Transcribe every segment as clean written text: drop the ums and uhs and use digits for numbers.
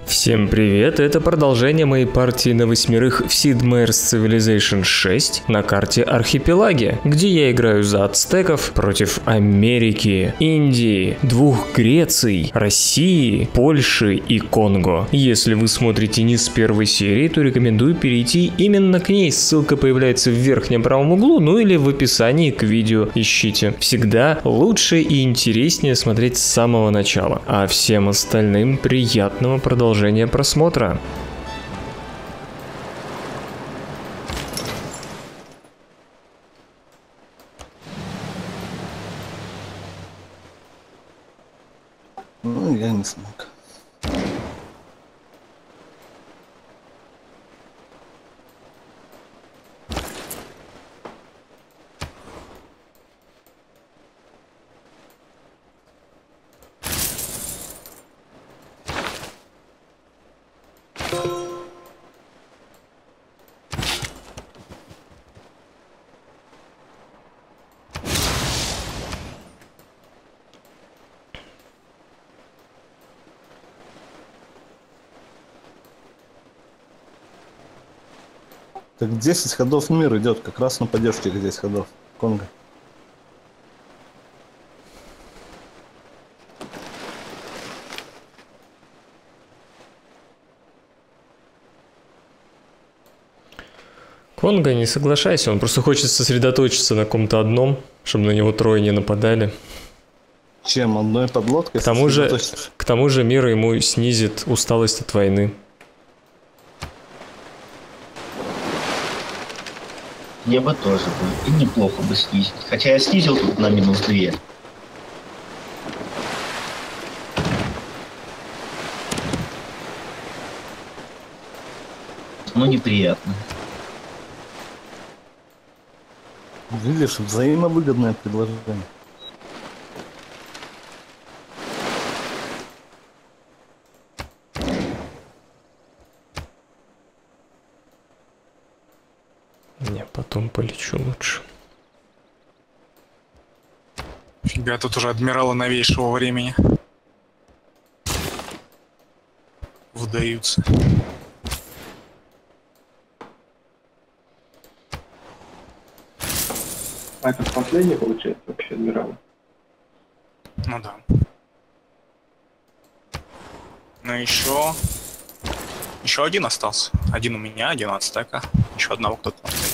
Всем привет, это продолжение моей партии на 8 в Sid Meier's Civilization 6 на карте Архипелаги, где я играю за ацтеков против Америки, Индии, двух Греций, России, Польши и Конго. Если вы смотрите не с первой серии, то рекомендую перейти именно к ней, ссылка появляется в верхнем правом углу, ну или в описании к видео ищите. Всегда лучше и интереснее смотреть с самого начала, а всем остальным приятного продолжения просмотра. Ну, я не смог. Так 10 ходов в мир идет, как раз на поддержке 10 ходов Конго. Конго, не соглашайся, он просто хочет сосредоточиться на ком-то одном, чтобы на него трое не нападали. Чем? Одной подлодкой? К тому же мир ему снизит усталость от войны. Я бы тоже бы. И неплохо бы снизить. Хотя я снизил тут на -2. Но неприятно. Видишь, взаимовыгодное предложение. Не, потом полечу лучше. Фига, тут уже адмиралы новейшего времени выдаются. А это последний, получается, вообще адмирал? Ну да. Ну еще один остался. Один у меня, один от стека. Еще одного кто-то на стеке.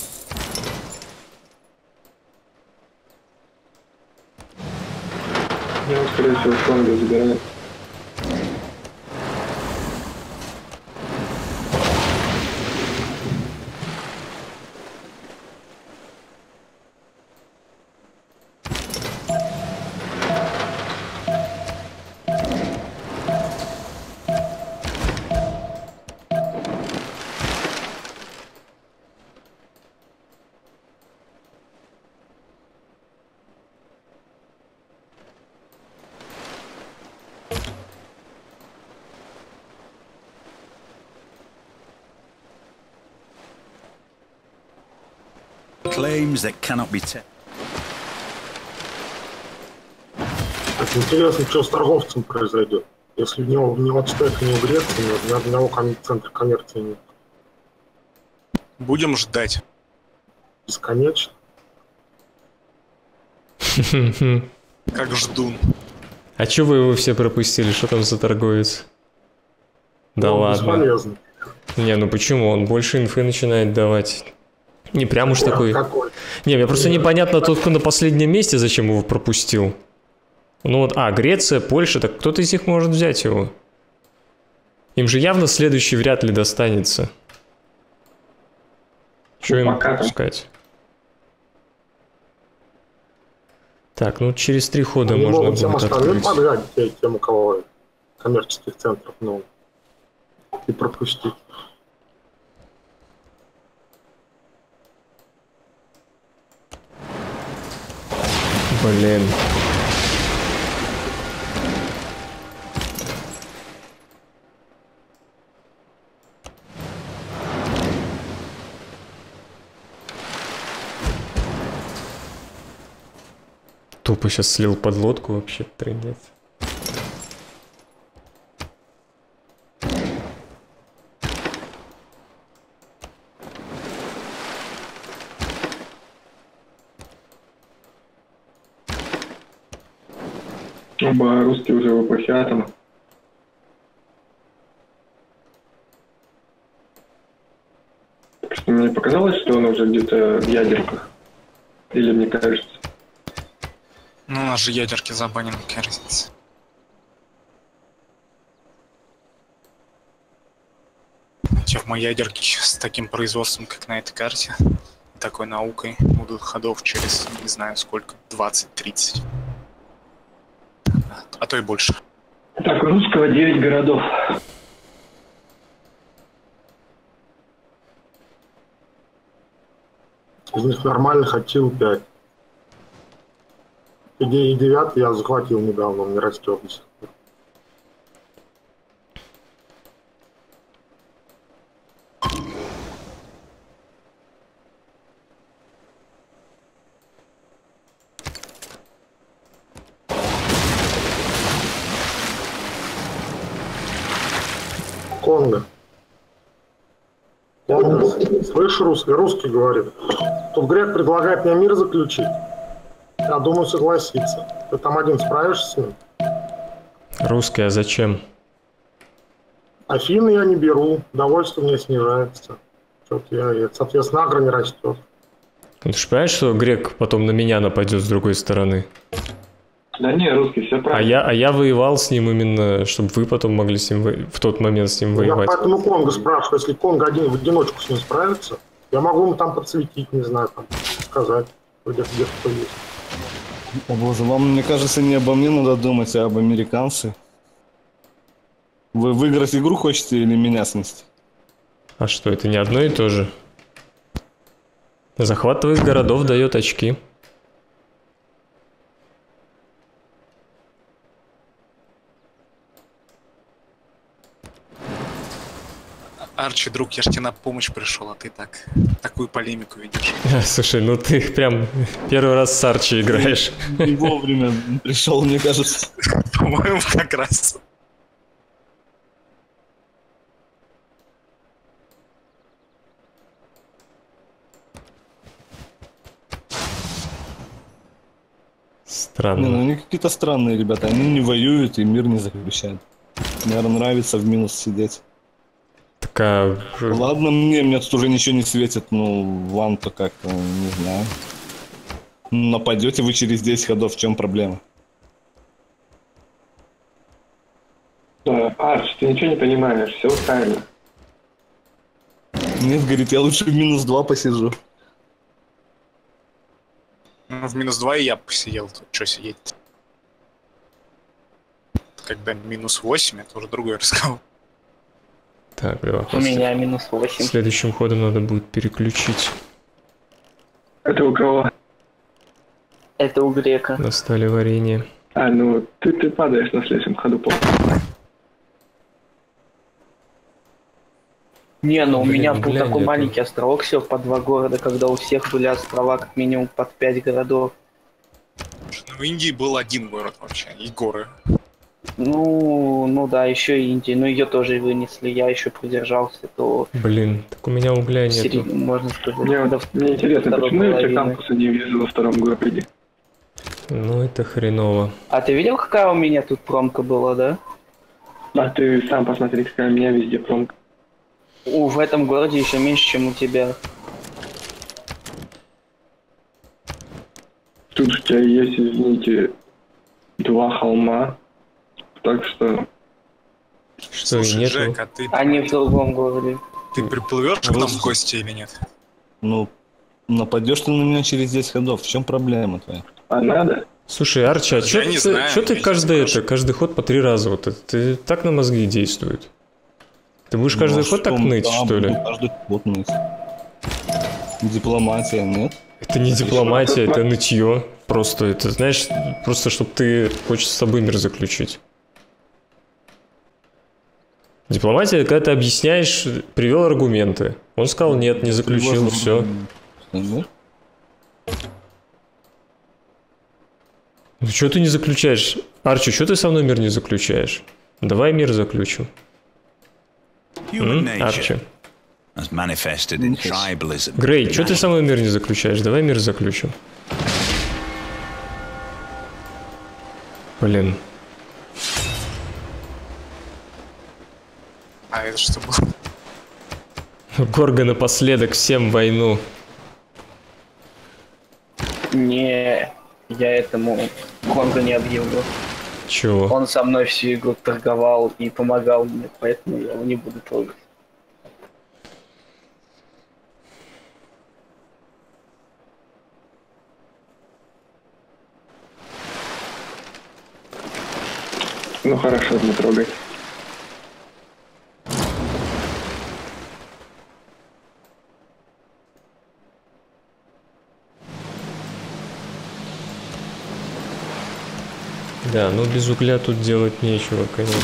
Я, скорее всего, Конго забираю. Claims that cannot be tested. Так интересно, что с торговцем произойдет. Если у него ни ацтека, ни у Греции нет, ни одного центра коммерции нет. Будем ждать. Бесконечно. Как ждун. А чё вы его все пропустили? Что там за торговец? Да Он ладно. бесполезный. Не, ну почему? Он больше инфы начинает давать. Не прям уж такой. Какой? Не, мне просто непонятно, тот, кто на последнем месте, зачем его пропустил. Ну вот, Греция, Польша, так кто-то из них может взять его. Им же явно следующий вряд ли достанется. Что им пропускать? Так, ну через 3 хода Они можно могут всем будет остальным открыть. подгадить, тем, у кого коммерческих центров, ну, и пропустить. Блин. Тупо сейчас слил подлодку вообще, трындец. Оба русские уже в эпохе атома. Так что мне показалось, что он уже где-то в ядерках. Или мне кажется. Ну, у нас же ядерки забанены, какая разница. Хотя в моей ядерке с таким производством, как на этой карте, такой наукой, будут ходов через, не знаю сколько, 20-30. А то и больше. Так, у русского 9 городов. Из них нормальных отсил 5. И 9 я захватил недавно, он не растет до сих пор. Конго. Слышь, русский говорит. Тут грек предлагает мне мир заключить. Я думаю, согласиться. Ты там один справишься с ним? Русский, а зачем? Афины я не беру, довольствие мне снижается. Соответственно, агро не растет. Ты же понимаешь, что грек потом на меня нападет с другой стороны? Да не, русский, все правильно. А я воевал с ним именно, чтобы вы потом могли с ним в тот момент с ним воевать. Я поэтому Конго спрашиваю, если Конго один в одиночку с ним справится, я могу ему там подсветить, не знаю, там, сказать, где-то кто есть. О боже, вам, мне кажется, не обо мне надо думать, а об американце. Вы выиграть игру хотите или меня снести? А что, это не одно и то же? Захват твоих городов дает очки. Арчи, друг, я ж тебе на помощь пришел, а ты так такую полемику ведешь. Слушай, ну ты прям первый раз с Арчи играешь. Не вовремя пришел, мне кажется. По-моему, как раз. Странно. Не, ну они какие-то странные ребята, они не воюют и мир не заключают. Наверное, нравится в минус сидеть. Такая... Ладно, мне тут уже ничего не светит, ну, вам-то как-то, не знаю. Нападете вы через 10 ходов, в чем проблема? Арч, ты ничего не понимаешь, все правильно. Нет, говорит, я лучше в минус 2 посижу. Ну, в минус 2 и я посидел, тут что сидеть? Когда минус 8, это уже другой разговор. Так, давай. У меня минус 8. Следующим ходом надо будет переключить. Это у кого? Это у грека. Достали варенье. А, ну ты падаешь на следующем ходу, помню. Не, ну у меня был глянь, такой это- маленький островок всего по 2 города, когда у всех были острова как минимум под 5 городов. Ну, в Индии был один город вообще, и горы. Ну да, еще и Индия, но ее тоже и вынесли, я еще продержался до Блин, так у меня угля нету. можно сказать. Мне интересно, второй почему я тебя половины. там посадил, если во втором городе? Ну это хреново. А ты видел, какая у меня тут промка была, да? А ты сам посмотри, какая у меня везде промка. В этом городе еще меньше, чем у тебя. Тут у тебя есть, извините, 2 холма. Так что... Что, и Слушай, нету? Джек, а ты Они в другом городе. приплывешь к нам в гости или нет? Ну, нападешь ты на меня через 10 ходов, в чем проблема твоя? А надо? Слушай, Арчи, а Я чё не знаю, ты я каждый ход по 3 раза? Вот это, ты так на мозги действует? Ты будешь каждый Ну, ход так что, ныть, да, что ли? буду каждый ход ныть. Дипломатия, нет? Это не дипломатия, это нытье. Просто это, знаешь, просто чтобы ты хочешь с собой мир заключить. Дипломатия, когда ты объясняешь, привел аргументы. Он сказал нет, не заключил, все. Нет? Ну что ты не заключаешь? Арчи, что ты со мной мир не заключаешь? Давай мир заключим. Human Арчи. nature, as manifested in tribalism. Грей, что ты со мной мир не заключаешь? Давай мир заключим. Блин, А это что было? Горго напоследок всем войну. Не, я этому Конго не объявлю. Чего? Он со мной всю игру торговал и помогал мне, поэтому я его не буду трогать. Ну хорошо, не трогай. Да, ну без угля тут делать нечего, конечно.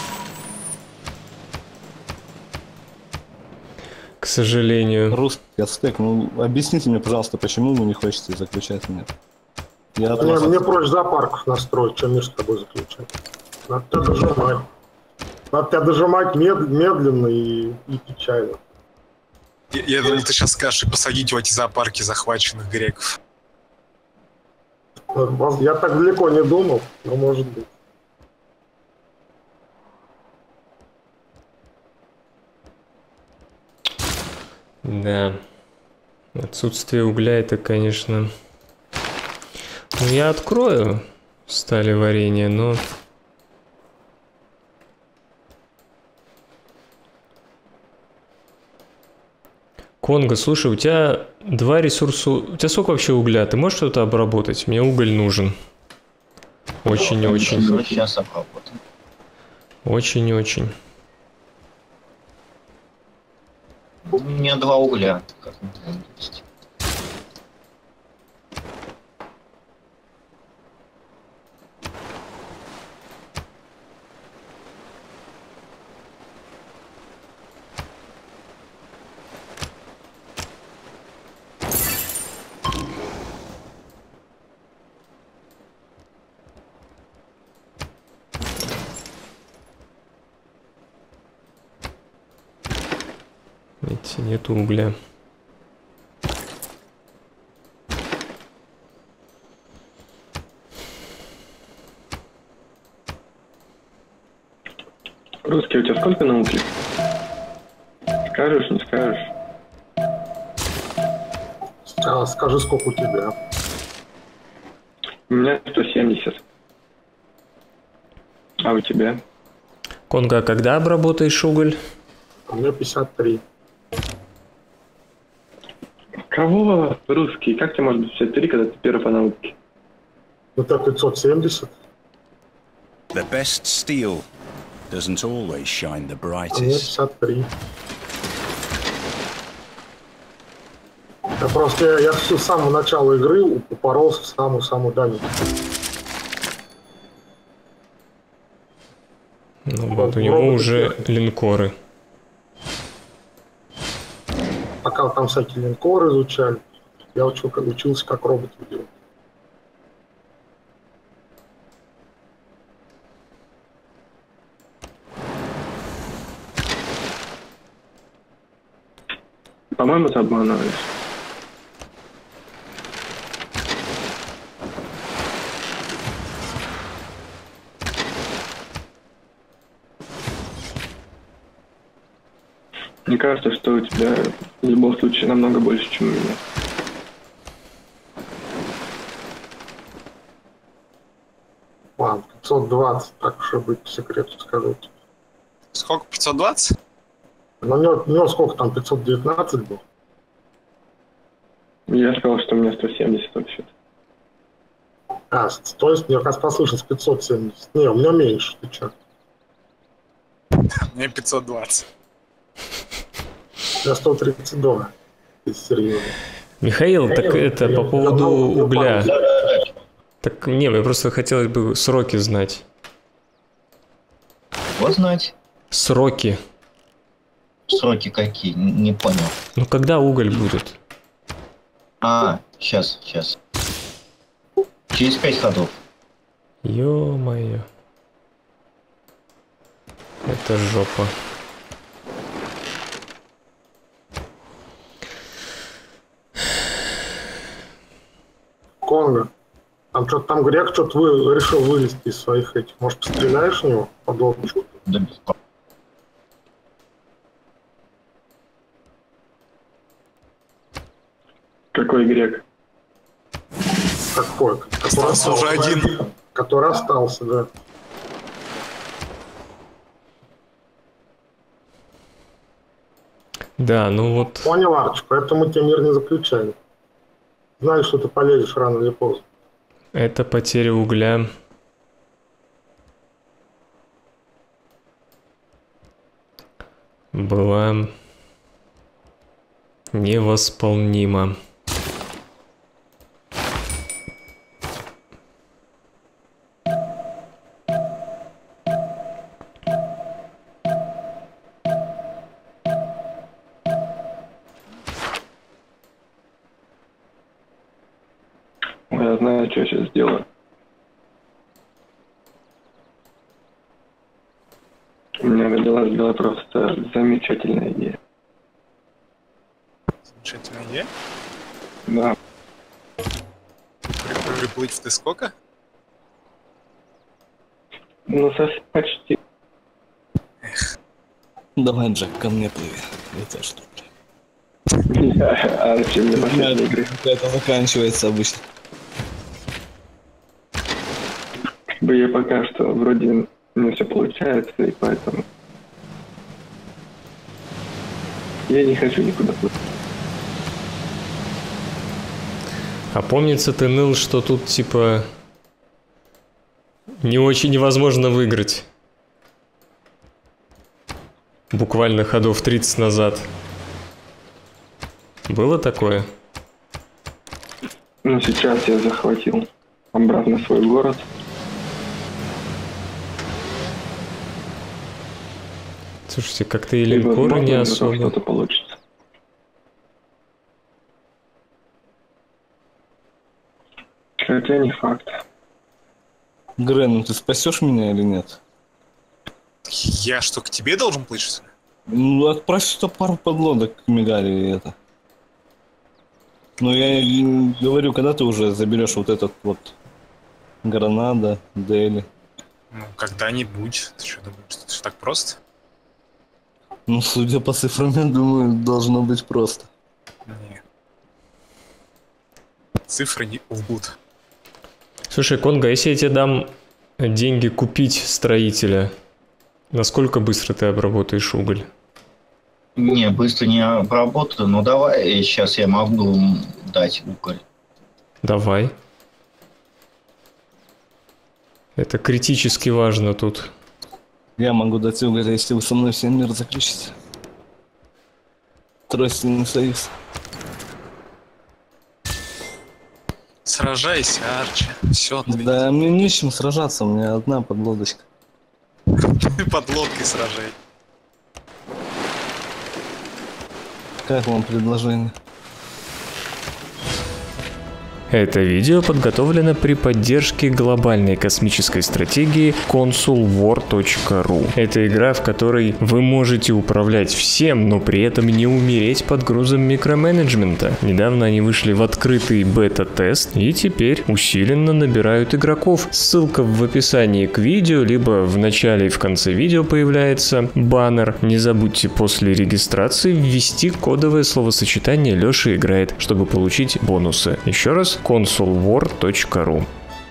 К сожалению. Русский ацтек, ну объясните мне, пожалуйста, почему вы не хотите заключать мир? Я от Мне, вас... мне проще зоопарков настроить, чем мир с тобой заключать. Надо тебя дожимать. Надо тебя дожимать медленно и печально. Я думал, ты сейчас скажешь, посадить в эти зоопарки захваченных греков. Я так далеко не думал, но может быть. Да. Отсутствие угля это, конечно... Ну, я открою стали варенье, но... Конго, слушай, у тебя 2 ресурса... У тебя сколько вообще угля? Ты можешь что-то обработать? Мне уголь нужен. Очень-очень. Сейчас обработаем. Очень-очень. У меня 2 угля. Как есть. Видите, нету угля. Русский, у тебя сколько науки? Скажешь, не скажешь? Скажи, сколько у тебя. У меня 170. А у тебя? Конго, а когда обработаешь уголь? У меня 53. Кого? Русский? Как тебе может быть 53, когда ты первый по науке? Это 570. The best steel doesn't always shine the А мне brightest. 53. Я просто я с самого начала игры упоролся в самую-самую дальнюю. Ну вот, у него уже линкоры. Пока там всякие линкоры изучали, я учился как робот делать. По-моему, ты обманываешь. Мне кажется, что у тебя в любом случае намного больше, чем у меня. Ладно, 520, так уж и быть, по секрету скажу. Сколько? 520? Но у него сколько там, 519 был? Я сказал, что у меня 170 вообще-то. То есть, мне как раз послышалось 570. Не, у меня меньше, ты чё? Мне 520. Я 132. Ты серьезно. Михаил, так это по поводу угля. Да. Так не, мне просто хотелось бы сроки знать. Вот знать. Сроки. Сроки какие? Не понял. Ну когда уголь будет? Сейчас. Через 5 ходов. Ё-моё. Это жопа. Конго. Там грек что-то решил вылезти из своих этих. Может, постреляешь в него по долбочку? Да без проблем. Какой грек? Какой? Остался уже один. Который остался, да. Да, ну вот. Понял, Арч, поэтому тебе мир не заключали. Знали, что ты полезешь рано или поздно. Это потеря угля. Была невосполнима. Я знаю, что я сейчас сделаю. У меня была просто замечательная идея. Замечательная идея. Да. Приплыть в Тескока? Ну, почти. Давай, Джек, ко мне плыви. Это что, А зачем мне последние игры? это заканчивается обычно. Как бы я пока что вроде не все получается, и поэтому я не хочу никуда плыть. А помнится, ты ныл, что тут типа не очень невозможно выиграть. Буквально ходов 30 назад. Было такое? Ну, сейчас я захватил обратно свой город. Слушайте, как-то и И, линкоры возможно, не у него особо. что-то получится. Хотя не факт. Грен, ну ты спасешь меня или нет? Я что, к тебе должен плыть, что ли? Ну, отправь сюда пару подлодок к Мигаре и это. Ну, я и говорю, когда ты уже заберешь вот этот вот Гранада, Дели. Ну, когда-нибудь. Ты что думаешь, что это так просто? Ну, судя по цифрам, я думаю, должно быть просто. Не. Цифры не лгут. Слушай, Конго, если я тебе дам деньги купить строителя, насколько быстро ты обработаешь уголь? Не, быстро не обработаю, но давай сейчас я могу дать уголь. Давай. Это критически важно тут. Я могу дать уголь, если вы со мной все мир заключите. Тройственный союз. Сражайся, Арчи. Все, Да мне не с чем сражаться, у меня одна подлодочка. под лодкой сражай. Как вам предложение? Это видео подготовлено при поддержке глобальной космической стратегии consulwar.ru. Это игра, в которой вы можете управлять всем, но при этом не умереть под грузом микроменеджмента. Недавно они вышли в открытый бета-тест и теперь усиленно набирают игроков. Ссылка в описании к видео, либо в начале и в конце видео появляется баннер. Не забудьте после регистрации ввести кодовое словосочетание «Леша играет», чтобы получить бонусы. Еще раз, consulwar.ru.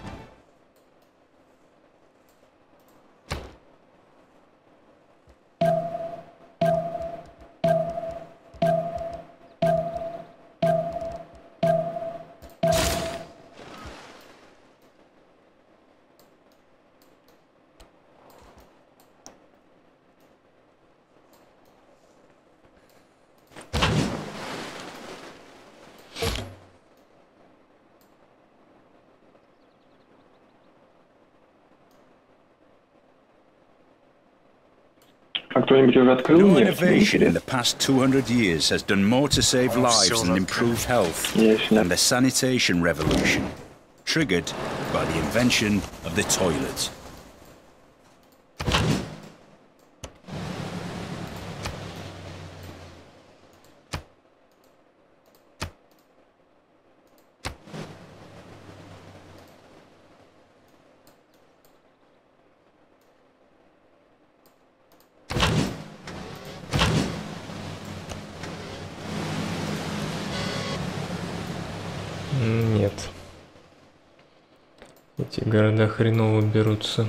А кто-нибудь уже открыл No мне? innovation in the past 200 years has done more to save lives and improve health than the sanitation revolution, triggered by the invention of the toilet. Эти города хреново берутся.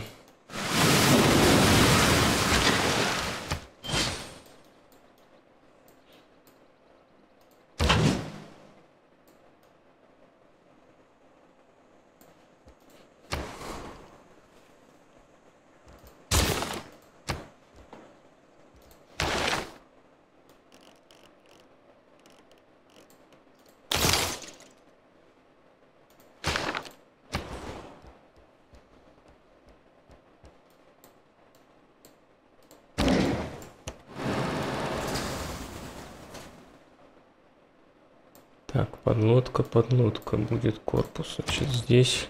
Так, подлодка будет корпус. Значит, здесь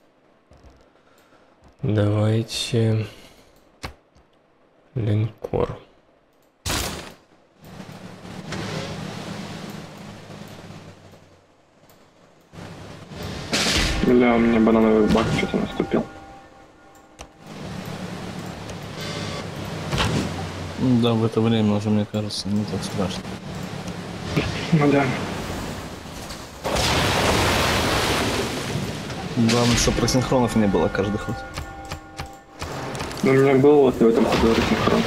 давайте линкор. Бля, у меня банановый бак что-то наступил. Да, в это время уже, мне кажется, не так страшно. Ну да. Главное, чтобы просинхронов не было каждый ход. У меня был вот в этом ходу синхрон.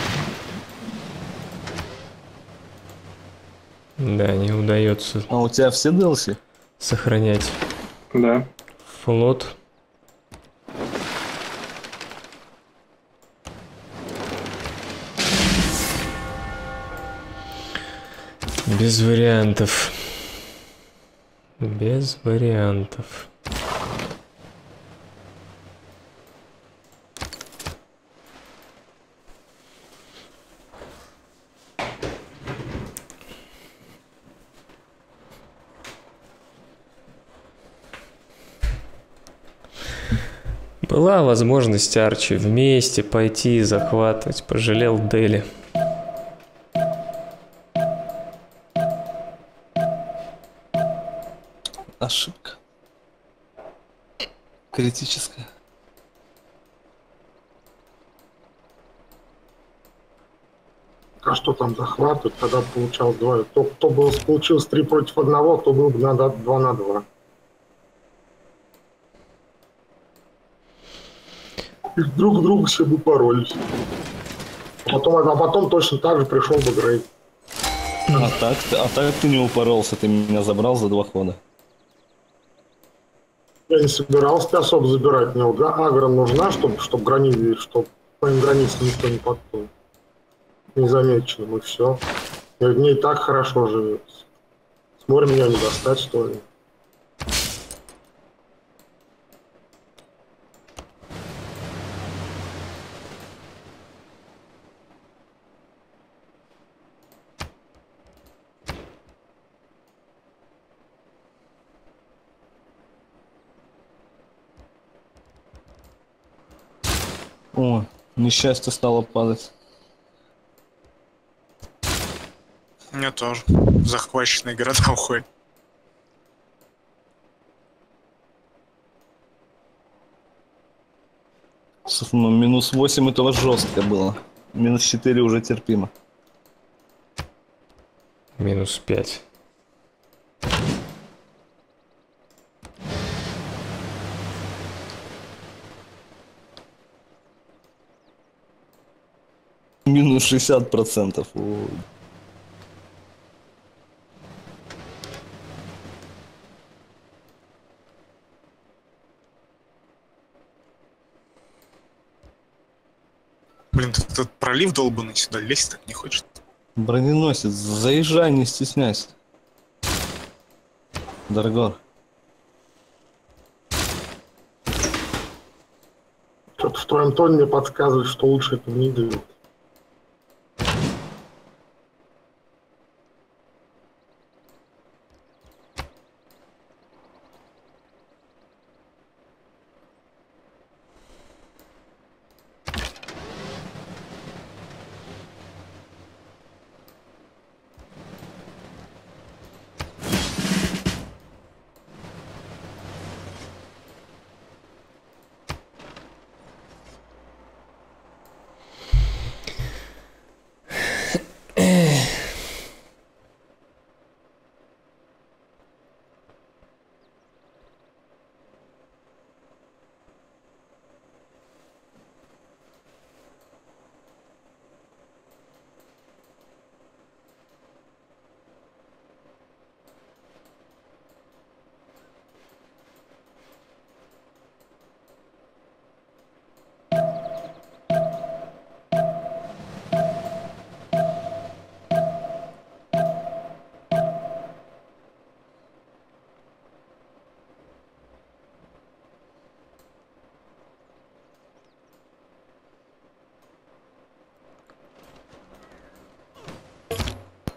Да, не удается. А у тебя все DLC? Сохранять. Да. Флот. Без вариантов. Без вариантов. Была возможность Арчи вместе пойти и захватывать, пожалел Дели. Ошибка. Критическая. А что там захватывать? Тогда получалось 2. Кто бы получилось 3 против 1, то был бы надо 2 на 2. И друг к другу все бы поролись. А потом точно так же пришел бы Грей. А так ты не упоролся, ты меня забрал за 2 хода. Я не собирался особо забирать. Мне агро нужна, чтобы по моим границам никто не подплыл. Незамеченным, и все. Мне и так хорошо живется. С моря меня не достать, что ли. О, несчастье стало падать. У меня тоже. Захваченные города уходят. Ну, минус 8 этого жестко было. Минус 4 уже терпимо. Минус 5. Минус 60%. Ой. Блин, этот пролив долбанный сюда лезть так не хочет. Броненосец, заезжай, не стесняйся. Дорогор. Что-то в твоем тоне мне подсказывает, что лучше этого не делать.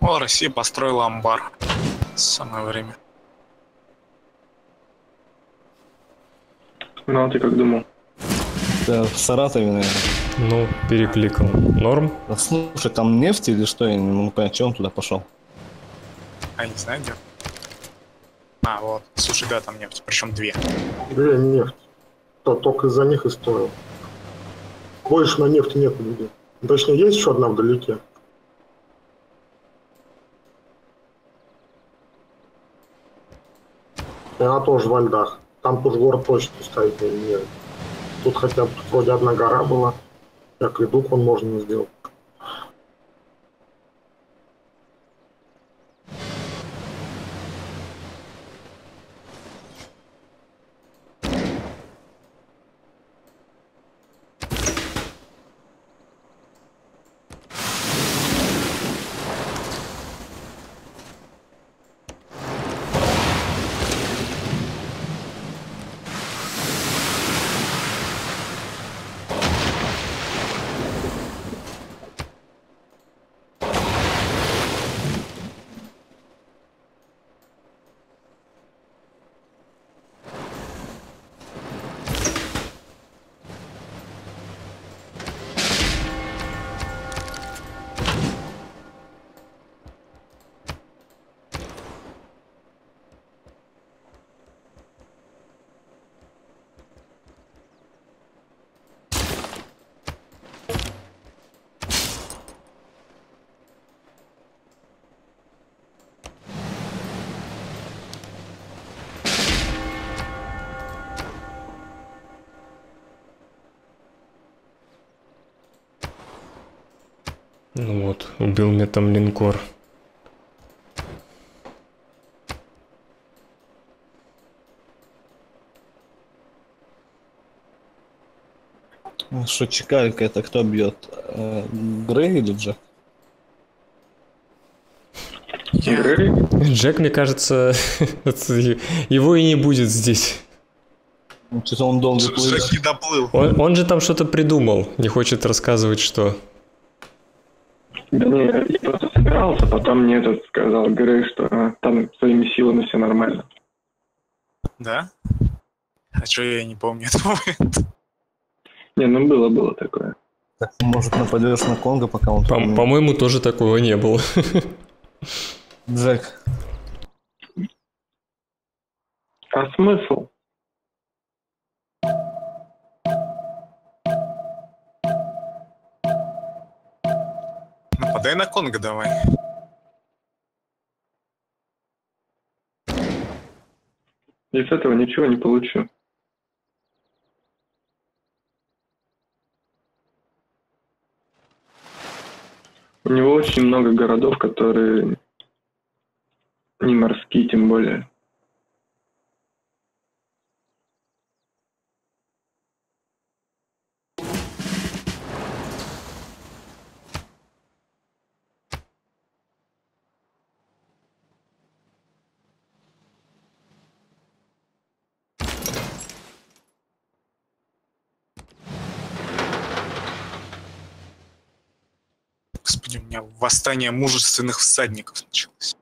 О, Россия построила амбар. Самое время. Ну, а ты как думал? Да, в Саратове, наверное. Ну, перекликал. Норм? Да, слушай, там нефть или что? Я не могу понять, что он туда пошел. А, не знаю, где. А, вот. Слушай, да, там нефть. Причем 2. 2 нефть. То только из-за них и стоил. Больше на нефти нет нигде. Точнее, есть еще одна вдалеке. И она тоже во льдах. Там тоже город точно ставить не. Тут хотя бы вроде одна гора была. Акведук он можно сделать. Ну вот, убил меня там линкор. Что, Чекалька, это кто бьет? Грей или Джек? Джек, мне кажется, его и не будет здесь. Что-то он долго плыл. Джек не доплыл. Он же там что-то придумал, не хочет рассказывать, что. Да не, я просто собирался, потом мне этот сказал Грей, что там своими силами все нормально. Да? А что я не помню этого момента? Не, ну было такое. Так, может, нападешь на Конго, пока он... По-моему, тоже такого не было. Джек. А смысл? Нападай на Конго давай. И с этого ничего не получу. У него очень много городов, которые не морские, тем более. Господи, у меня восстание мужественных всадников началось.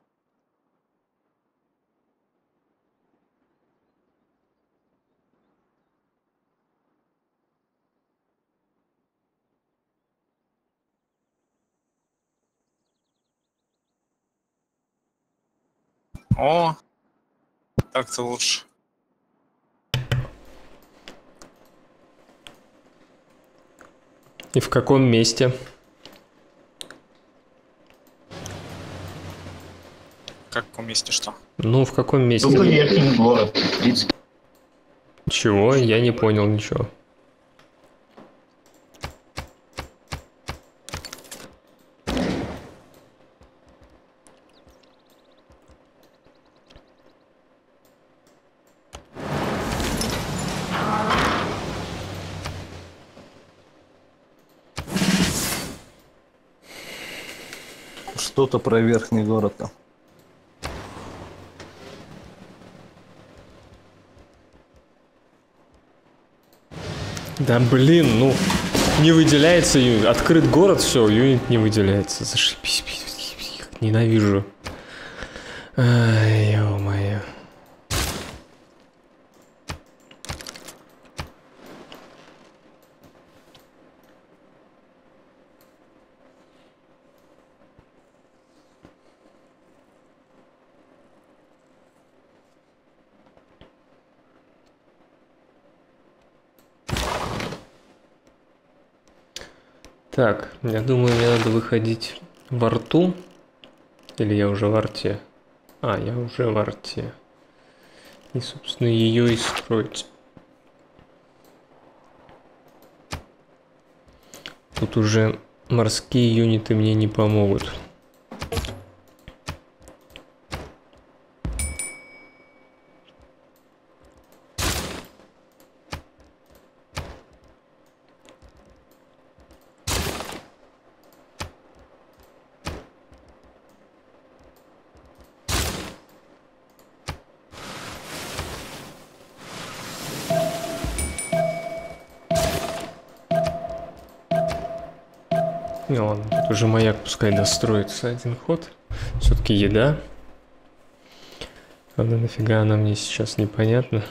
О, так-то лучше. И в каком месте? В каком месте что? Ну, в каком месте? Тут верхний город. Чего? Я не понял ничего. Что-то про верхний город там. Да блин, ну не выделяется юнит. Открыт город, все, юнит не выделяется. Зашибись. ненавижу. Ай, ё-моё. Так, я думаю, мне надо выходить в арту. Или я уже в арте? А, я уже в арте. И, собственно, ее и строить. Тут уже морские юниты мне не помогут. Не, ладно, тут уже маяк пускай достроится один ход. Все-таки еда. Правда, нафига она мне сейчас непонятно.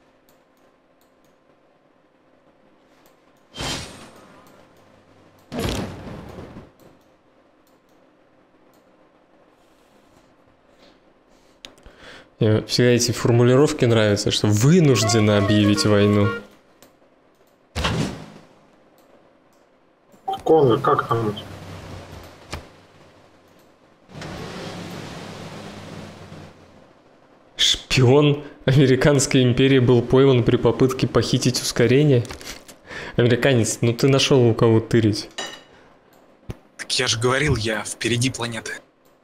Мне всегда эти формулировки нравятся, что вынуждена объявить войну. Конго, как там у тебя? Шпион Американской империи был пойман при попытке похитить ускорение. Американец, ну ты нашел у кого тырить. Так я же говорил, я впереди планеты.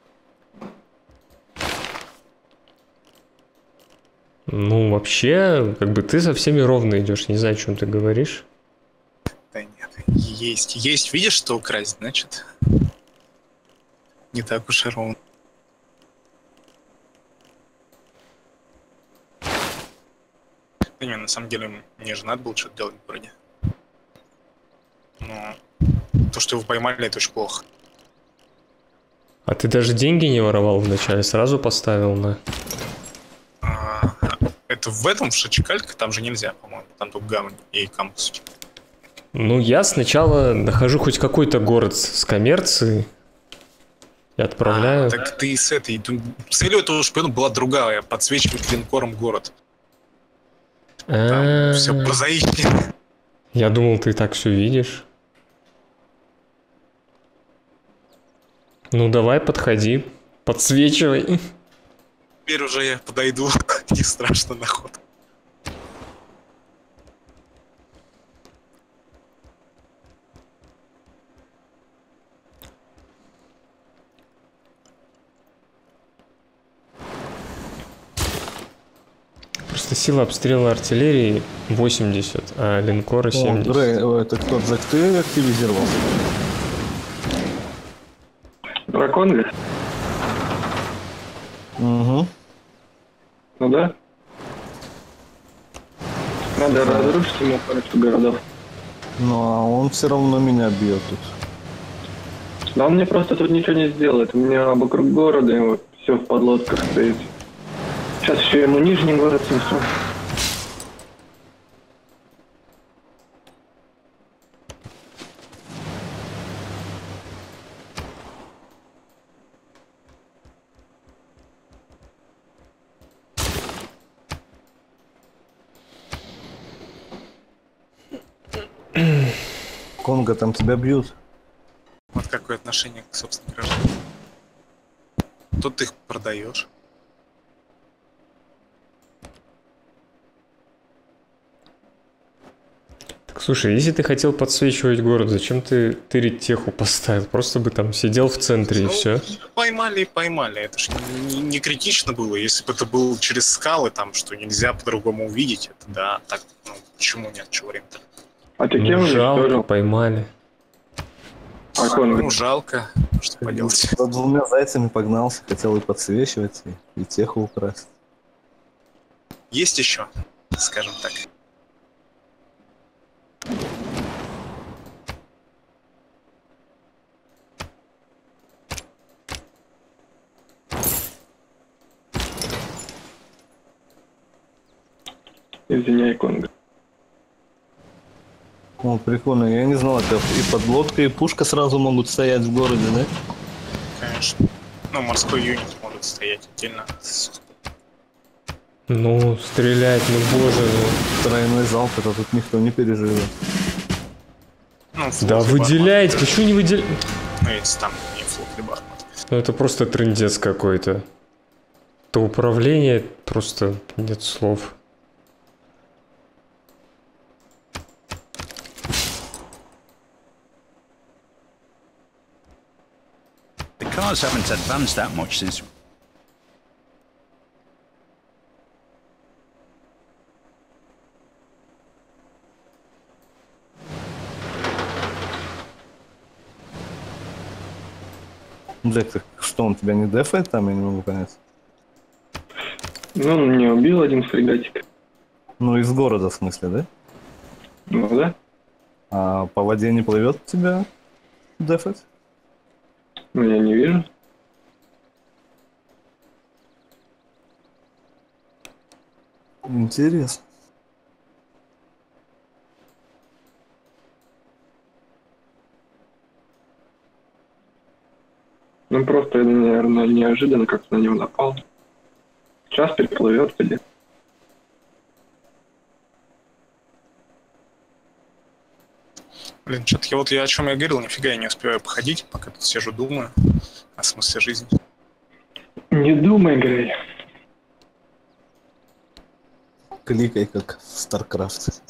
Ну, вообще, как бы ты со всеми ровно идешь. Не знаю, о чем ты говоришь. Да нет, есть, видишь, что украсть, значит, не так уж и ровно. Да не, на самом деле, мне же надо было что-то делать в городе. Но то, что его поймали, это очень плохо. А ты даже деньги не воровал вначале, сразу поставил на... Это в этом, в Шачкальке, там же нельзя, по-моему, там только гавань и кампус. Ну, я сначала нахожу хоть какой-то город с коммерцией и отправляю. Так ты с этой... Целью этого шпиона была другая, подсвечивать линкором город. Там все прозаичнее. Я думал, ты так все видишь. Ну, давай, подходи, подсвечивай. Теперь уже я подойду, не страшно на ход. Просто сила обстрела артиллерии 80, а линкора 70. О, Грей, это кто, Джек, ты активизировался? Дракон ли? Угу. Ну да. Надо разрушить ему парочку городов. Ну, а он все равно меня бьет тут. Да он мне просто тут ничего не сделает. У меня вокруг города и вот все в подлодках стоит. Сейчас еще ему нижний город снесу. Конго, там тебя бьют. Вот какое отношение к собственным гражданам. Тут ты их продаешь. Так слушай, если ты хотел подсвечивать город, зачем ты тырить теху поставил? Просто бы там сидел в центре и все. Поймали и поймали. Это же не критично было. Если бы это было через скалы, там, что нельзя по-другому увидеть, это да, так, ну, почему нет, чего время-то? А ты кем жалко, поймали. Ну, жалко, что поделать. За двумя зайцами погнался, хотел и подсвечивать, и теху украсть. Есть еще, скажем так. Извиняй, Конго. О, прикольно, я не знал, это и подлодка, и пушка сразу могут стоять в городе, да? Конечно. Ну, морской юнит может стоять отдельно. Ну, стрелять, ну боже, ну. Тройной залп, это тут никто не переживет. Ну, флот Да и выделяйте, Бармат. почему не выделяете? Ну, если там не флот и Бармат. Ну это просто трындец какой-то. То управление, просто нет слов. The cars haven't advanced that much since. Джек, так что, он тебя не дефает там, я не могу понять? Ну, он меня убил один фрегатик. Ну, из города, в смысле, да? Ну да. А по воде не плывет тебя дефать? Ну, я не вижу. Интересно. Ну, просто, наверное, неожиданно как-то на него напал. Сейчас переплывет где. Блин, что-то я о чем я говорил, нифига я не успеваю походить, пока тут сижу, думаю о смысле жизни. Не думай, Грей. Кликай, как в StarCraft.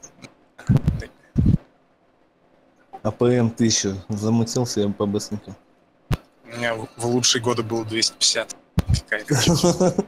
АПМ 1000. Замутился я по-быстренькому. У меня в лучшие годы было 250. Какая-то.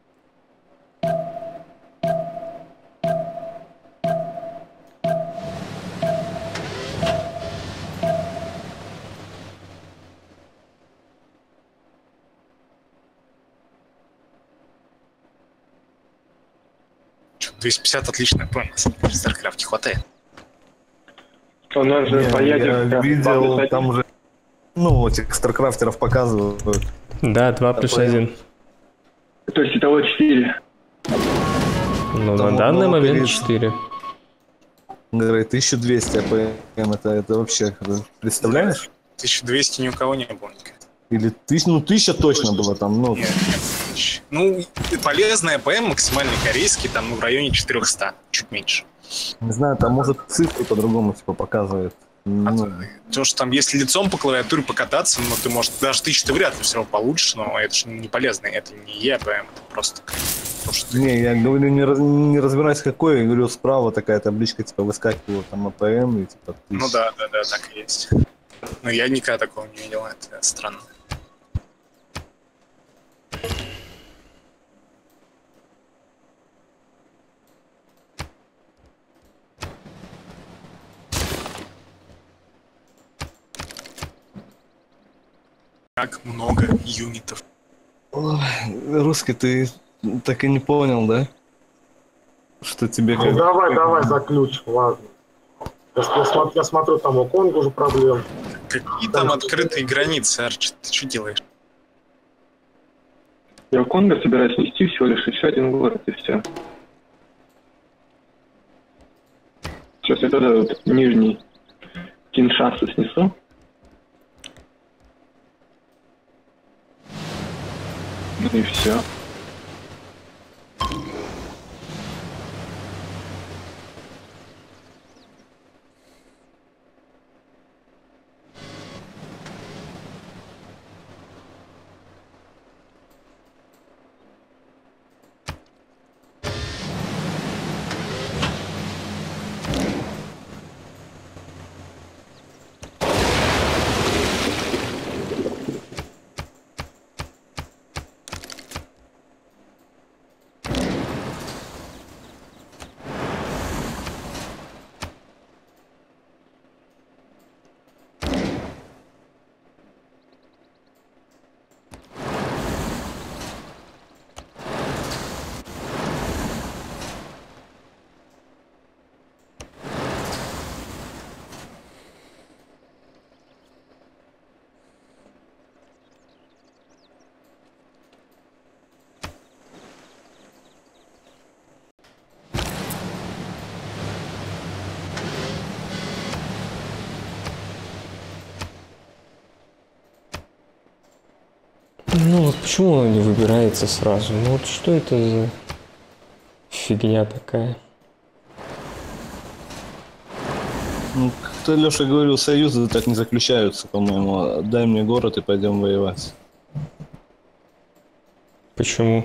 Что, 250 отличная ПМ, в StarCraft хватает. У нас же по Я ядерке. видел, там уже, ну, этих старкрафтеров показывают. Да, 2+1. То есть итого 4. Ну, Там на данный много момент перед- 4. Говорит, 1200 АПМ, это вообще, представляешь? 1200 ни у кого не было никогда. Или 1000, ну 1000 точно было там, ну, Нет, ну, полезная ПМ, максимальный корейский, там, ну, в районе 400, чуть меньше. не знаю, там может цифры по-другому типа показывает. Ну, То, что там, если лицом по клавиатуре покататься, ну, ты, может, даже 1000 ты вряд ли все равно получишь, но это же не полезно, это не ЕПМ, это просто то, что ты... не, я говорю, не разбираюсь какой, я говорю, справа такая табличка, типа, выскакивала там АПМ и типа 1000. Ну да, так и есть. Но я никогда такого не видел, это странно. Как много юнитов. Ой, русский, ты так и не понял, да? Что тебе Ну, как... давай за ключ, ладно. Я смотрю, там у Конго уже проблем. Какие там открытые границы, Арчи, ты что делаешь? Я в Конго собираюсь нести всего лишь еще один город, и все. Сейчас я тогда вот нижний Киншасу снесу. Ну и все. Ну вот почему он не выбирается сразу? Ну вот что это за фигня такая? Ну, как-то Леша говорил, союзы так не заключаются, по-моему. Дай мне город и пойдем воевать. Почему?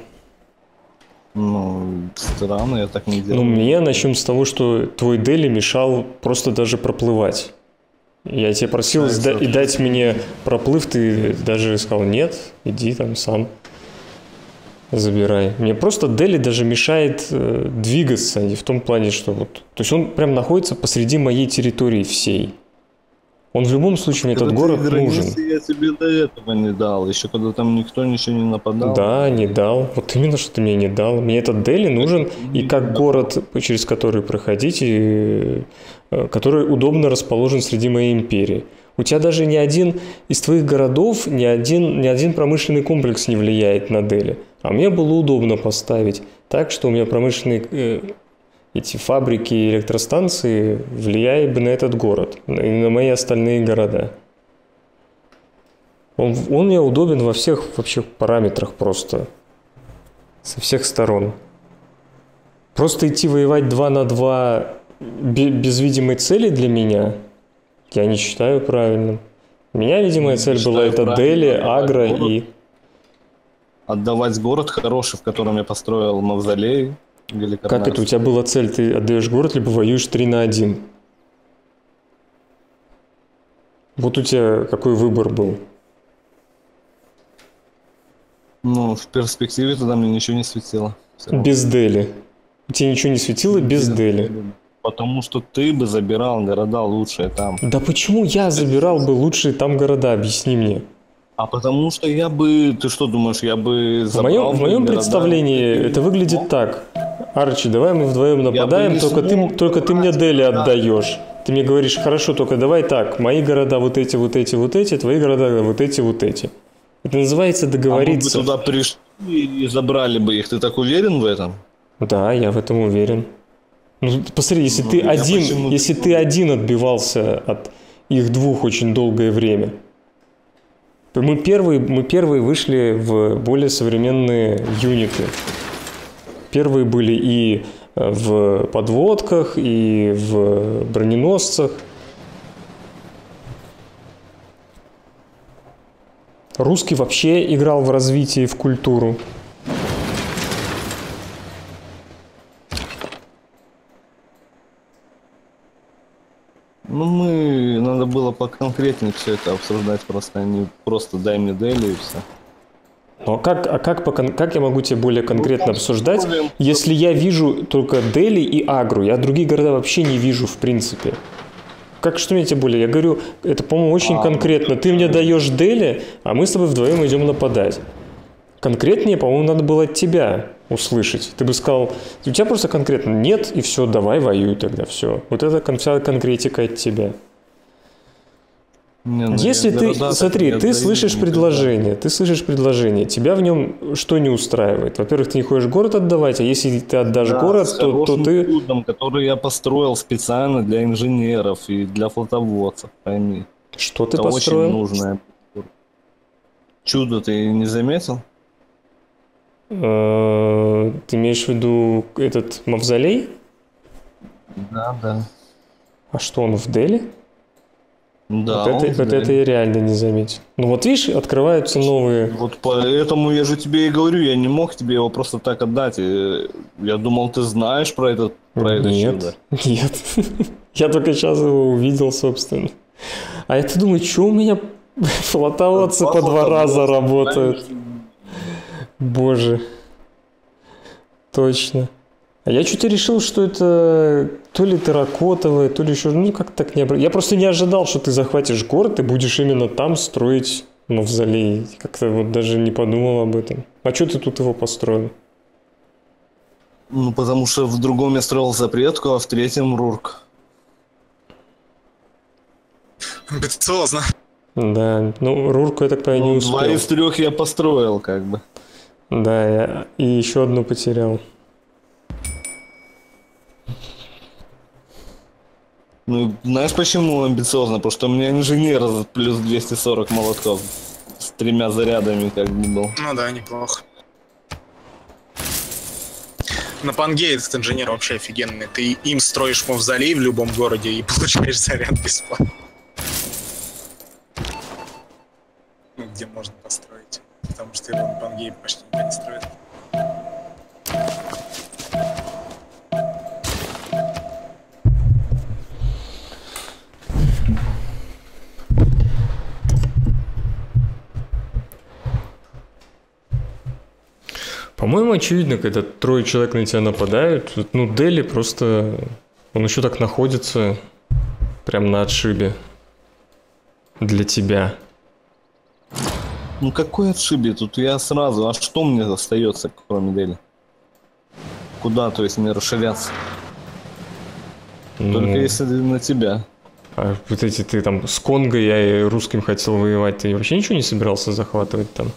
Ну, странно, я так не делал. Ну, мне начнем с того, что твой Дели мешал просто даже проплывать. Я тебя просил и дать мне проплыв, ты даже сказал нет, иди там сам забирай. Мне просто Дели даже мешает двигаться, не в том плане, что вот... То есть он прям находится посреди моей территории всей. Он в любом случае, мне этот город нужен. Я тебе до этого не дал, еще когда там никто ничего не нападал. Да, не дал. Вот именно, что ты мне не дал. Мне этот Дели нужен и как город, через который проходить, и который удобно расположен среди моей империи. У тебя даже ни один из твоих городов, ни один промышленный комплекс не влияет на Дели. А мне было удобно поставить так, что у меня промышленные эти фабрики и электростанции влияли бы на этот город и на мои остальные города. Он мне удобен во всех вообще параметрах просто. Со всех сторон. Просто идти воевать 2 на 2 без видимой цели для меня, я не считаю правильным. У меня видимая цель была это Дели, Агро и... Отдавать город хороший, в котором я построил мавзолей. Как это? У тебя была цель, ты отдаешь город, либо воюешь 3 на 1. Вот у тебя какой выбор был? Ну, в перспективе тогда мне ничего не светило. Без Дели. Тебе ничего не светило без Дели? Потому что ты бы забирал города лучшие там. Да почему я забирал бы лучшие там города? Объясни мне. А потому что я бы... Ты что думаешь, я бы забрал... В моем представлении это выглядит так. Арчи, давай мы вдвоем нападаем, только ты мне Дели отдаешь. Ты мне говоришь, хорошо, только давай так, мои города вот эти, твои города вот эти. Это называется договориться. А мы бы туда пришли и забрали бы их, ты так уверен в этом? Да, я в этом уверен. Ну, посмотри, если ты один отбивался от их двух очень долгое время. Мы первые вышли в более современные юниты. Первые были и в подводках, и в броненосцах. Русский вообще играл в развитие, в культуру. Ну, надо было поконкретнее все это обсуждать, просто не просто дай мне Дели и все. Ну, а как я могу тебе более конкретно обсуждать, если я вижу только Дели и Агру, я другие города вообще не вижу в принципе? Что мне тебе более? Я говорю, это, по-моему, очень конкретно. Ты мне даешь Дели, а мы с тобой вдвоем идем нападать. Конкретнее, по-моему, надо было от тебя услышать. Ты бы сказал, у тебя просто конкретно нет, и все, давай воюй тогда, все. Вот это вся конкретика от тебя. Если ты, смотри, ты слышишь предложение, тебя в нем что не устраивает? Во-первых, ты не хочешь город отдавать, а если ты отдашь город, то ты... чудом, который я построил специально для инженеров и для флотоводцев, пойми. Что ты построил? Очень нужное. Чудо ты не заметил? Ты имеешь в виду этот мавзолей? Да. А что, он в Дели? Да, вот это я реально не заметил. Ну вот видишь, открываются новые... Вот поэтому я же тебе и говорю, я не мог тебе его просто так отдать. Я думал, ты знаешь про это чудо. Нет. Я только сейчас его увидел, собственно. А я-то думаю, что у меня флотоводцы по 2 раза работают. Боже. Точно. А я что-то решил, что это то ли терракотовое, то ли еще... Ну, как так не... Я просто не ожидал, что ты захватишь город и будешь именно там строить мавзолей. Как-то вот даже не подумал об этом. А что ты тут его построил? Ну, потому что в другом я строил запретку, а в третьем Рурк. Амбициозно. Да, ну, Рурку я так понимаю не успел. 2 из 3 я построил, как бы. Да, я и еще одну потерял. Ну, знаешь, почему амбициозно? Потому что у меня инженер плюс 240 молотков с 3 зарядами как бы был. Ну да, неплохо. На Пангее этот инженер вообще офигенный. Ты им строишь мавзолей в любом городе и получаешь заряд бесплатно. Ну, где можно построить. Потому что его на Пангее почти никто не строит. По-моему, очевидно, когда 3 человек на тебя нападают, ну, Дели просто... Он еще так находится прям на отшибе для тебя. Ну какой отшибе? Тут я сразу... А что мне остается, кроме Дели? Куда, то есть, мне расширяться? Ну, только если на тебя. А вот эти ты там с Конго, я и русским хотел воевать, ты вообще ничего не собирался захватывать там?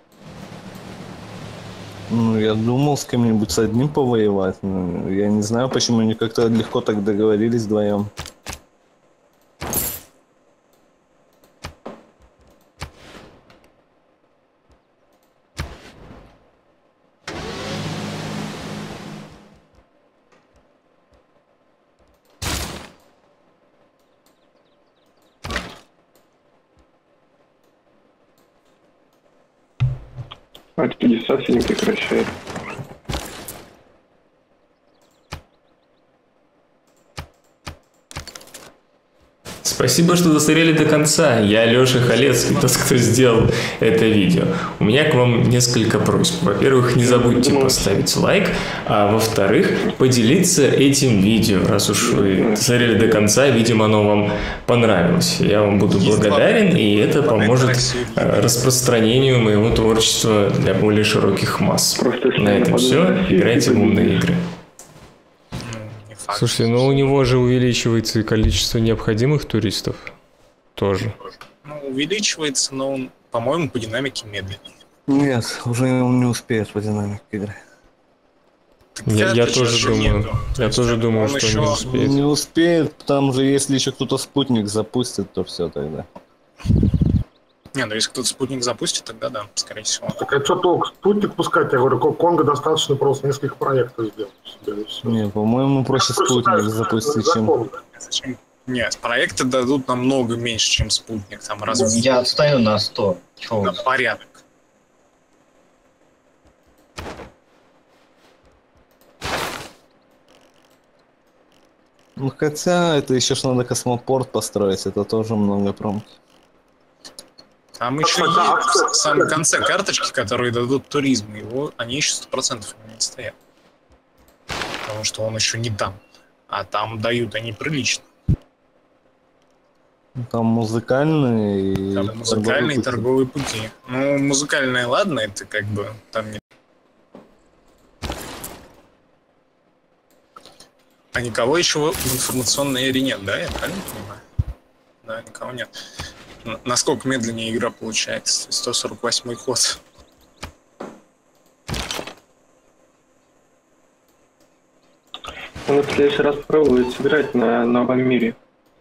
Ну, я думал с кем-нибудь с одним повоевать. Но я не знаю, почему они как-то легко так договорились вдвоем. А чудеса все не прекращает. Спасибо, что досмотрели до конца. Я Лёша Халецкий, тот, кто сделал это видео. У меня к вам несколько просьб. Во-первых, не забудьте поставить лайк, а во-вторых, поделиться этим видео. Раз уж вы досмотрели до конца, видимо, оно вам понравилось. Я вам буду благодарен, и это поможет распространению моего творчества для более широких масс. На этом все. Играйте в умные игры. Слушайте, ну у него же увеличивается и количество необходимых туристов. Тоже. Ну, увеличивается, но он, по-моему, по динамике медленнее. Нет, уже он не успеет по динамике игры. Я тоже думаю. Я тоже думаю, что не успеет. Не успеет, там же если еще кто-то спутник запустит, то все тогда. Не, ну если кто-то спутник запустит, тогда да, скорее всего. Так а что толк спутник пускать? Я говорю, Конго достаточно просто несколько проектов сделать. Не, по-моему, проще спутник запустить, чем... Зачем? Нет, проекты дадут намного меньше, чем спутник. Там раз Я отстаю на 100. Чего? На порядок. Ну хотя, это еще ж надо космопорт построить, это тоже много промки. Там еще есть в самом конце карточки, которые дадут туризм, его, они еще 100% не стоят. Потому что он еще не там. А там дают они прилично. Там музыкальные и... Там музыкальные и торговые пути. Ну, музыкальные, ладно, это как бы там не... А никого еще в информационной эре нет, да? Я правильно понимаю? Да, никого нет. Насколько медленнее игра получается? 148-й ход. Он в следующий раз пробует сыграть на новом мире.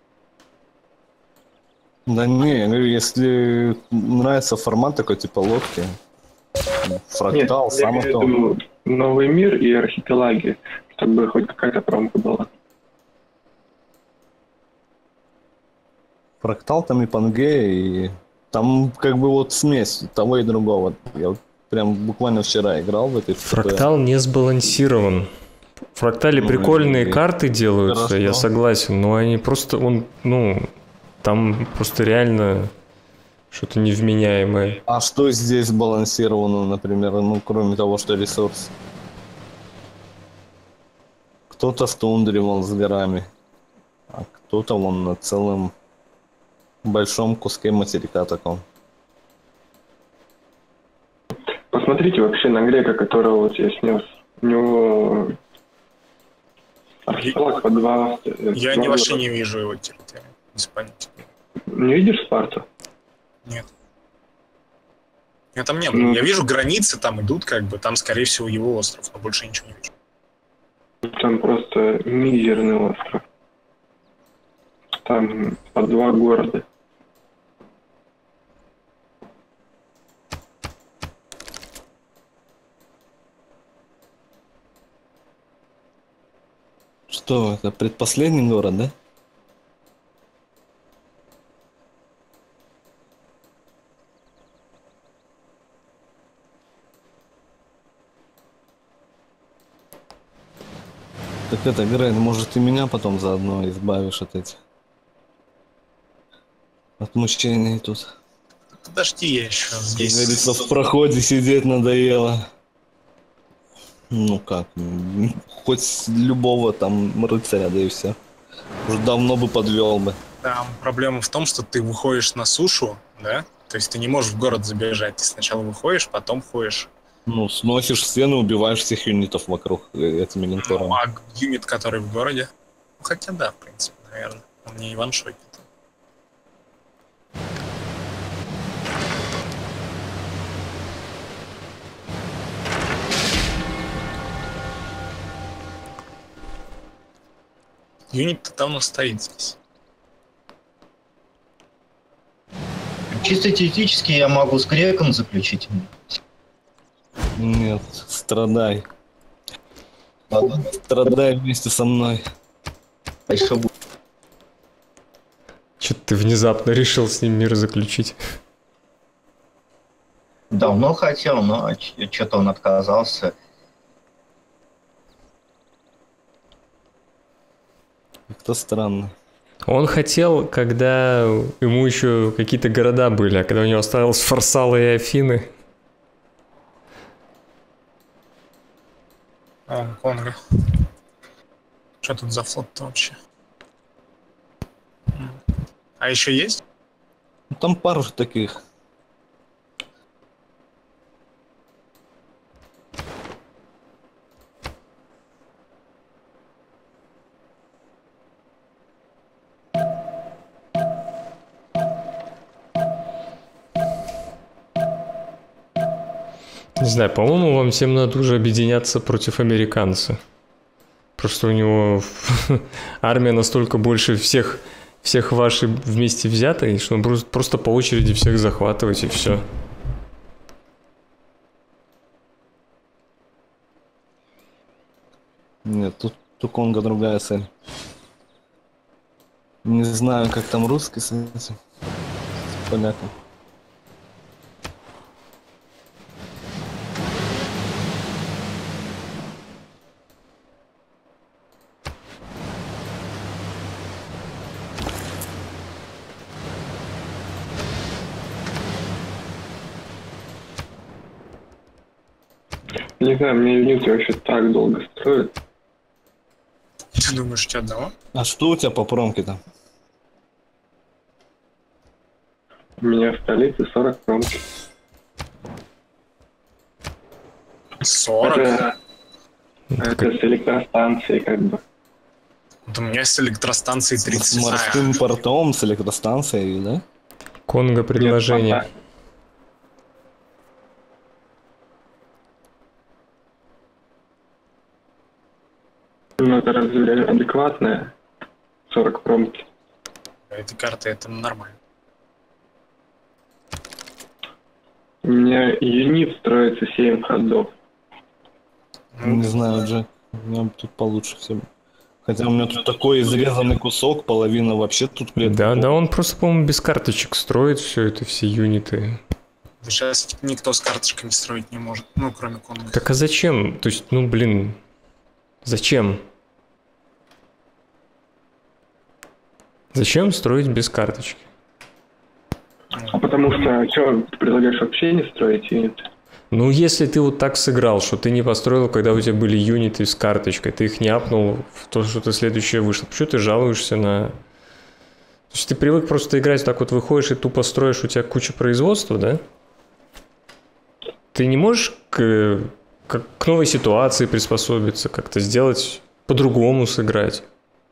Да не, я говорю, если нравится формат такой типа лодки, фрактал, нет, самое то. Новый мир и архипелаги, чтобы хоть какая-то промка была. Фрактал там и Пангея, и там как бы вот смесь того и другого. Я вот прям буквально вчера играл в этой... Фрактал не сбалансирован. В Фрактале прикольные карты делаются, хорошо. Я согласен, но они просто, там просто реально что-то невменяемое. А что здесь сбалансировано, например, кроме того, что ресурс? Кто-то в тундре вон с горами, а кто-то вон на целом большом куске материка таком. Посмотрите вообще на Грека, которого вот я снес. У него архипелаг по 2... Я вообще не вижу его территорию. Без понятия. Не видишь Спарту? Нет. Я там не был. Я вижу границы, там идут как бы, там скорее всего его остров, но больше ничего не вижу. Там просто мизерный остров. Там по 2 города. что, это предпоследний город, да? Так это, Грейн, может ты меня потом заодно избавишь от этих... От мучений тут. Подожди, я еще здесь. Как говорится, в проходе сидеть надоело. Ну как, хоть любого там рыцаря, да и все. Уже давно бы подвел бы. Там проблема в том, что ты выходишь на сушу, да? То есть ты не можешь в город забежать. Ты сначала выходишь, потом ходишь. Ну, сносишь стены, убиваешь всех юнитов вокруг этими линкорами. Ну, а юнит, который в городе? Ну, хотя да, в принципе, наверное. Он не ваншотит. Юнит-то давно стоит здесь. Чисто теоретически я могу с греком заключить. Нет, страдай. Ладно. Страдай вместе со мной. А еще будет. Чё ты внезапно решил с ним мир заключить? Давно хотел, но что-то он отказался. Как-то странно. Он хотел, когда ему еще какие-то города были, а когда у него осталось Фарсала и Афины. О, Конго. Что тут за флот-то вообще? А еще есть? Ну, там пару таких. Не знаю, по-моему, вам всем надо уже объединяться против американца. Просто у него армия настолько больше всех вашей вместе взятой, что он просто по очереди всех захватывать и все. Нет, тут у Конго другая цель. Не знаю, как там русский с этим, с поляком. Не знаю, мне юниты вообще так долго строят. Ты думаешь, у тебя одного? А что у тебя по промке там? У меня в столице 40 промки. 40? Это с электростанцией как бы. Вот у меня с электростанцией 30. С морским портом, с электростанцией, да? Конго предложение. Ну, это разве адекватное? 40 промки. Этой карты это нормально. У меня юнит строится 7 ходов. Не знаю, Джек. У меня тут получше все. Хотя у меня тут такой изрезанный кусок, половина вообще тут клетка. Да, он просто, по-моему, без карточек строит все это, все юниты. Сейчас никто с карточками строить не может, ну, кроме Конго. Так а зачем? То есть, ну, блин, зачем? Зачем строить без карточки? А потому что, ты предлагаешь вообще не строить юниты? Ну, если ты вот так сыграл, что ты не построил, когда у тебя были юниты с карточкой, ты их не апнул в то, что ты следующее вышло. Почему ты жалуешься на... То есть ты привык просто играть, так вот выходишь и тупо строишь, у тебя куча производства, да? Ты не можешь к новой ситуации приспособиться, как-то сделать по-другому сыграть?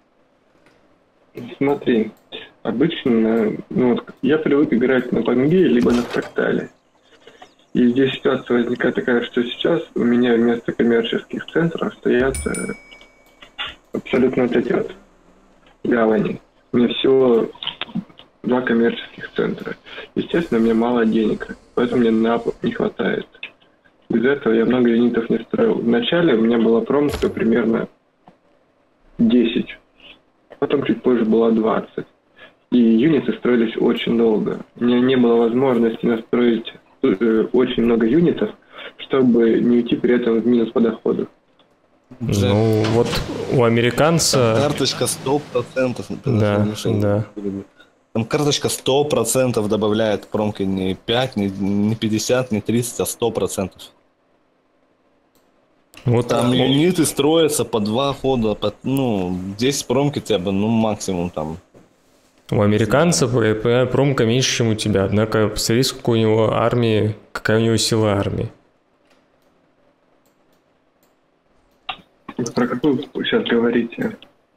Смотри, обычно, ну, вот, я привык играть на Пангее либо на Фрактале. И здесь ситуация возникает такая, что сейчас у меня вместо коммерческих центров стоят абсолютно вот эти вот гавани. У меня всего 2 коммерческих центра. Естественно, у меня мало денег, поэтому мне на не хватает. Из-за этого я много юнитов не строил. Вначале у меня была промка примерно 10. Потом чуть позже было 20. И юниты строились очень долго. У меня не было возможности настроить очень много юнитов, чтобы не уйти при этом в минус по доходу. Ну, вот у американца... Карточка 100%. Да. Там карточка 100% добавляет промки не 5, не 50, не 30, а 100%. Вот там юниты строятся по 2 хода, по, 10 промки тебя бы, максимум там. У американца промка меньше, чем у тебя. Однако посмотри, сколько у него армии, какая у него сила армии. Про какую вы сейчас говорите?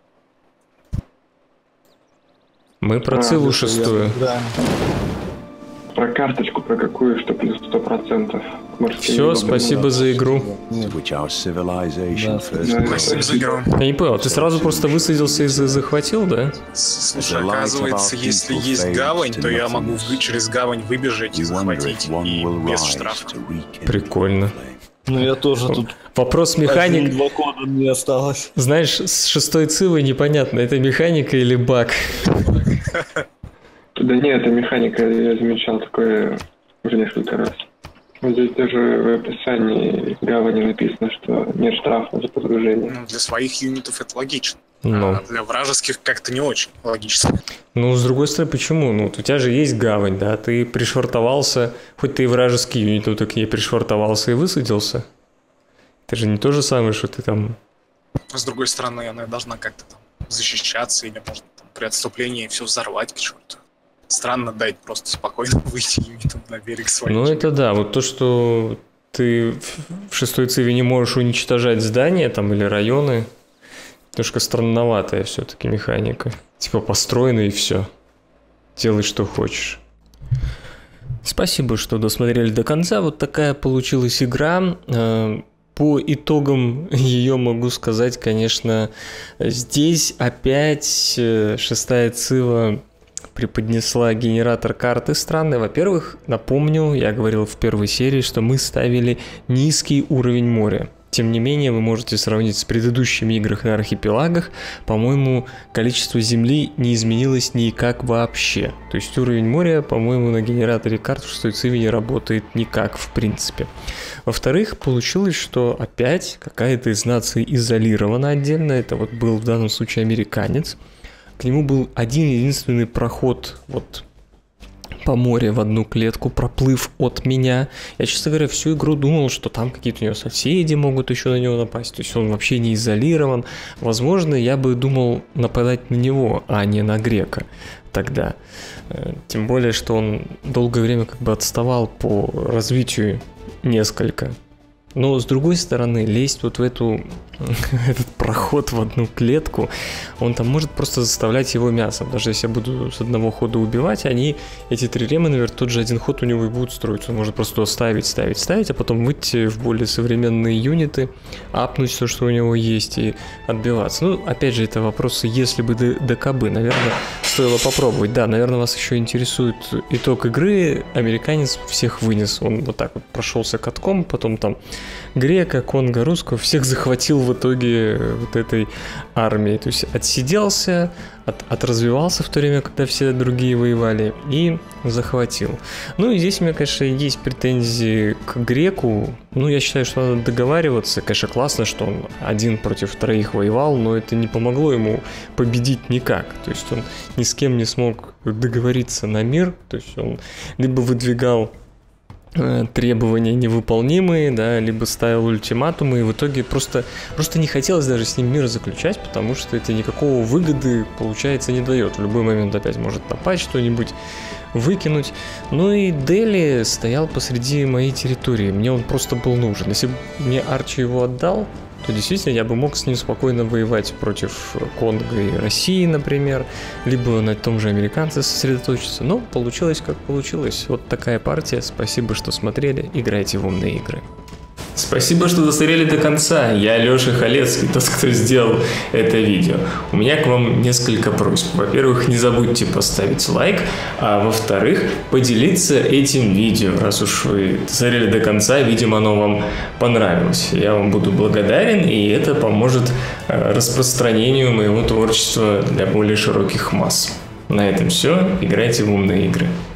Мы про Циву 6. Да. Про карточку, про какую, что плюс 100%. Все, спасибо за игру. Which our civilization Спасибо за игру. Я не понял, ты сразу просто высадился и захватил, да? Слушай, оказывается, если есть гавань, то я могу через гавань выбежать и захватить, и без штрафа. Прикольно. Ну я тоже тут... Вопрос механик... 1-2 кода не осталось. Знаешь, с 6 Цивой непонятно, это механика или баг. Да нет, это механика, я замечал такое уже несколько раз. Вот здесь даже в описании гавани написано, что нет штрафа за погружение. Ну, для своих юнитов это логично. Но. А для вражеских как-то не очень логично. Ну, с другой стороны, почему? Ну, у тебя же есть гавань, да? Ты пришвартовался, хоть ты и вражеский юнит, но ты к ней пришвартовался и высадился. Это же не то же самое, что ты там... С другой стороны, она должна как-то там защищаться или, может, там, при отступлении все взорвать к черту. Странно дать просто спокойно выйти юнитом на берег своей. Ну, это да. Вот то, что ты в 6 Циве не можешь уничтожать здания там или районы, немножко странноватая все-таки механика. Типа построено и все. Делай, что хочешь. Спасибо, что досмотрели до конца. Вот такая получилась игра. По итогам ее могу сказать, конечно, здесь опять 6 Цива преподнесла генератор карты странный. Во-первых, напомню, я говорил в первой серии, что мы ставили низкий уровень моря. Тем не менее, вы можете сравнить с предыдущими играми на архипелагах. По-моему, количество земли не изменилось никак вообще. То есть уровень моря, по-моему, на генераторе карт в 6 Циве не работает никак в принципе. Во-вторых, получилось, что опять какая-то из наций изолирована отдельно. Это вот был в данном случае американец. К нему был один единственный проход вот по морю в одну клетку, проплыв от меня. Я, честно говоря, всю игру думал, что там какие-то у него соседи могут еще на него напасть. То есть он вообще не изолирован. Возможно, я бы думал нападать на него, а не на грека тогда. Тем более, что он долгое время как бы отставал по развитию несколько. Но с другой стороны, лезть вот в этот проход в одну клетку, он там может просто заставлять его мясом. Даже если я буду с одного хода убивать, эти трирема, наверное, тот же один ход у него и будут строиться. Он может просто ставить, а потом выйти в более современные юниты, апнуть все, что у него есть, и отбиваться. Ну, опять же, это вопросы, если бы ДКБ, наверное, стоило попробовать. Да, наверное, вас еще интересует итог игры. Американец всех вынес. Он вот так вот прошелся катком, потом там грека, конго, русского, всех захватил в итоге вот этой армией. То есть отсиделся, отразвивался в то время, когда все другие воевали, и захватил. Ну и здесь у меня, конечно, есть претензии к греку. Ну, я считаю, что надо договариваться. Конечно, классно, что он 1 против 3 воевал, но это не помогло ему победить никак. То есть он ни с кем не смог договориться на мир. То есть он либо выдвигал требования невыполнимые, да, либо ставил ультиматумы, и в итоге просто не хотелось даже с ним мир заключать, потому что это никакого выгоды, получается, не дает. В любой момент опять может напасть, что-нибудь выкинуть. Ну и Дели стоял посреди моей территории, мне он просто был нужен. Если бы мне Арчи его отдал, то действительно я бы мог с ним спокойно воевать против Конго и России, например, либо на том же американце сосредоточиться. Но получилось как получилось. Вот такая партия. Спасибо, что смотрели. Играйте в умные игры. Спасибо, что досмотрели до конца. Я Лёша Халецкий, тот, кто сделал это видео. У меня к вам несколько просьб. Во-первых, не забудьте поставить лайк, а во-вторых, поделиться этим видео. Раз уж вы досмотрели до конца, видимо, оно вам понравилось. Я вам буду благодарен, и это поможет распространению моего творчества для более широких масс. На этом все. Играйте в умные игры.